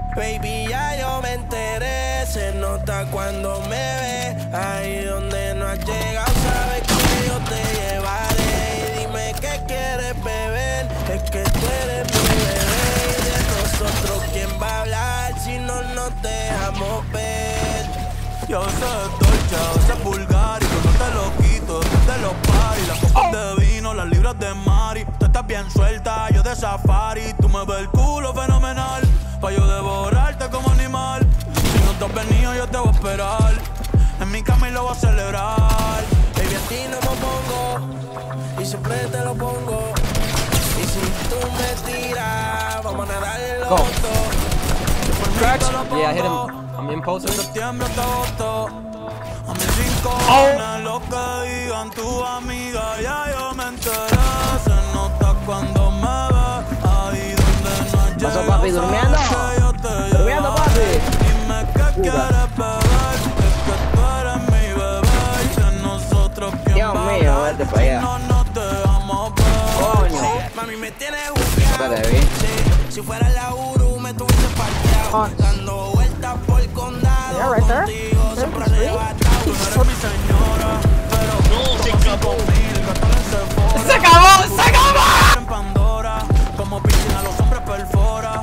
Baby, ya yo me enteré, se nota cuando me ve. Ahí donde no has llegado, sabes que yo te llevaré. Y dime qué quieres beber, es que tú eres mi bebé. Y de nosotros, ¿quién va a hablar si no nos dejamos ver? Yo sé dolce, a veces vulgar y yo no te lo quito de los paris, las copas de vino, las libras de mari. Tú estás bien suelta, yo de safari. Tú me ves el culo fenomenal, pa' yo devorarte como animal. Si no te has venido yo te voy a esperar, en mi cama y lo voy a celebrar. Baby, a ti no me pongo, y siempre te lo pongo. Y si tú me tiras, vamos a nadar en los dos. Scratch? Yeah, I hit him. I'm in post. Septiembre hasta agosto. A mis 5 lo que digan tu amiga, ya yo me enteré. Se nota cuando me ve, ahí donde no has llegado. Pasó, papi, durmiendo. Durmiendo, papi. Dime qué quieres beber, es que tú eres mi bebé. Y si nosotros Dios mío, vete para allá. no nos dejamos ver. Coño. Mami, me tienes buqueado. Espérate, Si fuera la Uru, me tuviese parqueado. Dando vueltas por el condado. Yeah, right there. Contigo siempre arrebatado. Tú no eres mi señora, pero no se acabó. ¡Se acabó! ¡Se acabó! En Pandora, como piscina los hombres perfora.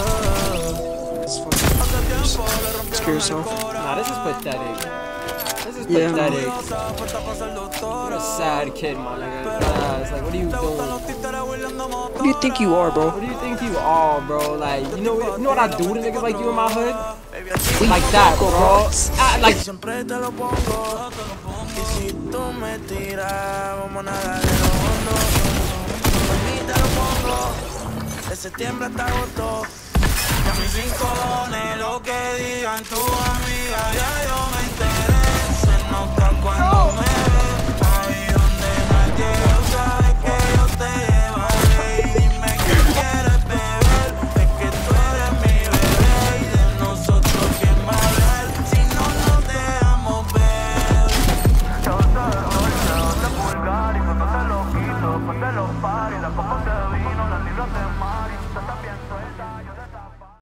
Screw yourself. Nah, this is pathetic. This is pathetic. You're a sad kid, my nigga. It's like, what are you doing? Who do you think you are, bro? What do you think you are, bro? Like, you know what I do to niggas like you in my hood? Like that, bro. Like. Siempre te lo pongo. Y si tú me tiras, vamos a nadar en los hondos. Por mí te lo pongo. De septiembre hasta agosto. Y a mis 5 dones, lo que digan tu amiga, ya yo